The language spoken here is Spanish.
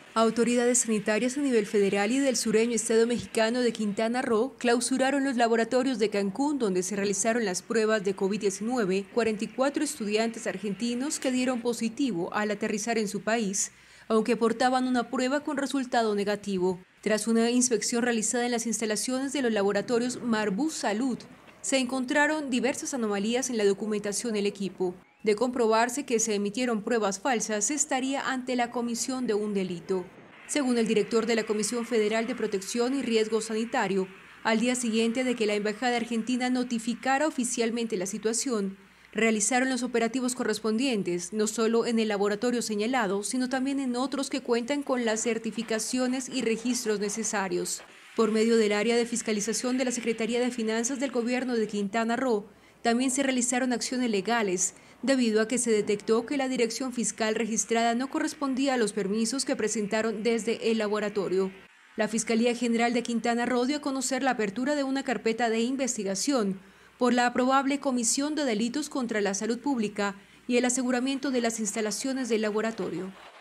Autoridades sanitarias a nivel federal y del sureño estado mexicano de Quintana Roo clausuraron los laboratorios de Cancún donde se realizaron las pruebas de COVID-19, 44 estudiantes argentinos que dieron positivo al aterrizar en su país, aunque portaban una prueba con resultado negativo. Tras una inspección realizada en las instalaciones de los laboratorios Marbus Salud, se encontraron diversas anomalías en la documentación del equipo. De comprobarse que se emitieron pruebas falsas, se estaría ante la comisión de un delito. Según el director de la Comisión Federal de Protección y Riesgo Sanitario, al día siguiente de que la Embajada Argentina notificara oficialmente la situación, realizaron los operativos correspondientes, no solo en el laboratorio señalado, sino también en otros que cuentan con las certificaciones y registros necesarios. Por medio del área de fiscalización de la Secretaría de Finanzas del Gobierno de Quintana Roo, también se realizaron acciones legales, debido a que se detectó que la dirección fiscal registrada no correspondía a los permisos que presentaron desde el laboratorio. La Fiscalía General de Quintana Roo dio a conocer la apertura de una carpeta de investigación por la probable comisión de delitos contra la salud pública y el aseguramiento de las instalaciones del laboratorio.